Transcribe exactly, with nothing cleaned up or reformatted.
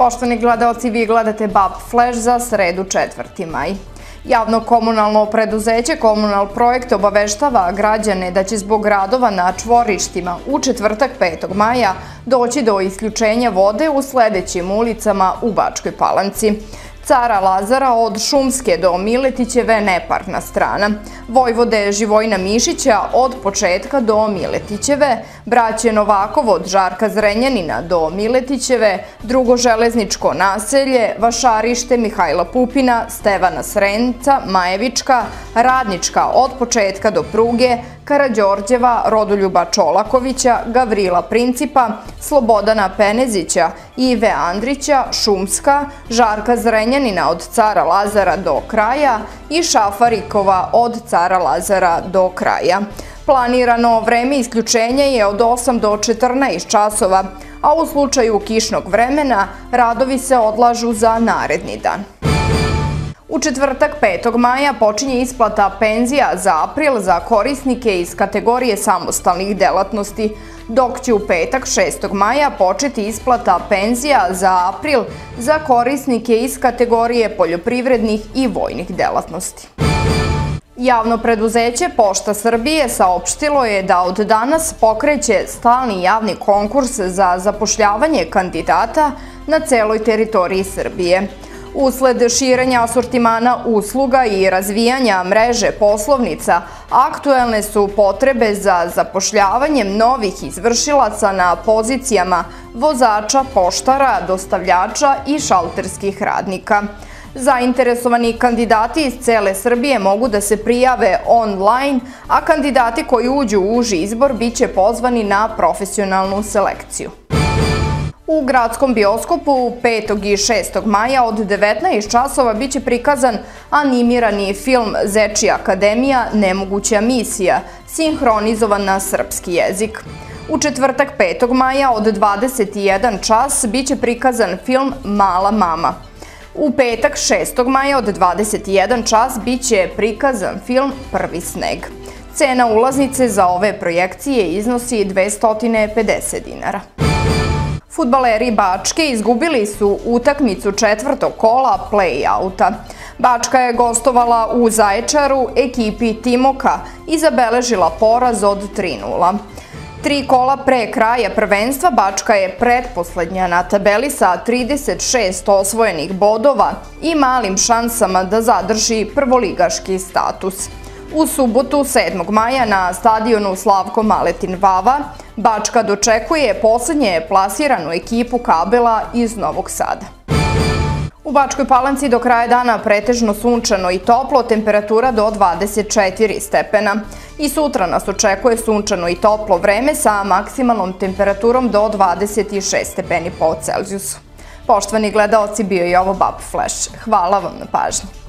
Poštovani gledaoci, vi gledate B A P Flash za sredu četvrti maj. Javno komunalno preduzeće Komunal projekt obaveštava građane da će zbog radova na čvorištima u četvrtak petog maja doći do isključenja vode u sledećim ulicama u Bačkoj Palanci. Cara Lazara od Šumske do Miletićeve neparna strana, Vojvode Živojina Mišića od Početka do Miletićeve, Braće Novakov od Žarka Zrenjanina do Miletićeve, Drugo železničko naselje, Vašarište Mihajla Pupina, Stevana Srenca, Majevička, Radnička od Početka do Pruge, Karađorđeva, Rodoljuba Čolakovića, Gavrila Principa, Slobodana Penezića, Ive Andrića, Šumska, Žarka Zrenjanina od Cara Lazara do kraja i Šafarikova od Cara Lazara do kraja. Planirano vreme isključenja je od osam do četrnaest časova, a u slučaju kišnog vremena radovi se odlažu za naredni dan. U četvrtak petog maja počinje isplata penzija za april za korisnike iz kategorije samostalnih delatnosti, dok će u petak šestog maja početi isplata penzija za april za korisnike iz kategorije poljoprivrednih i vojnih delatnosti. Javno preduzeće Pošta Srbije saopštilo je da od danas pokreće stalni javni konkurs za zapošljavanje kandidata na celoj teritoriji Srbije. Usled širenja asortimana usluga i razvijanja mreže poslovnica, aktuelne su potrebe za zapošljavanjem novih izvršilaca na pozicijama vozača, poštara, dostavljača i šalterskih radnika. Zainteresovani kandidati iz cele Srbije mogu da se prijave online, a kandidati koji uđu u uži izbor biće pozvani na profesionalnu selekciju. U gradskom bioskopu petog i šestog maja od devetnaest časova biće prikazan animirani film Zečija akademija Nemoguća misija, sinhronizovan na srpski jezik. U četvrtak petog maja od dvadeset jedan čas biće prikazan film Mala mama. U petak šestog maja od dvadeset jedan čas biće prikazan film Prvi sneg. Cena ulaznice za ove projekcije iznosi dvesta pedeset dinara. Fudbaleri Bačke izgubili su utakmicu četvrtog kola play-outa. Bačka je gostovala u Zaječaru ekipi Timoka i zabeležila poraz od tri nula. Tri kola pre kraja prvenstva Bačka je pretposlednja na tabeli sa trideset šest osvojenih bodova i malim šansama da zadrži prvoligaški status. U subotu sedmog maja na stadionu Slavko Maletin Vava Bačka dočekuje poslednje plasiranu ekipu Kabela iz Novog Sada. U Bačkoj Palanci do kraja dana pretežno sunčano i toplo, temperatura do dvadeset četiri stepena. I sutra nas očekuje sunčano i toplo vreme sa maksimalnom temperaturom do dvadeset šest stepeni po Celzijusu. Poštovani gledaoci, bio je ovo B A P Flash. Hvala vam na pažnji.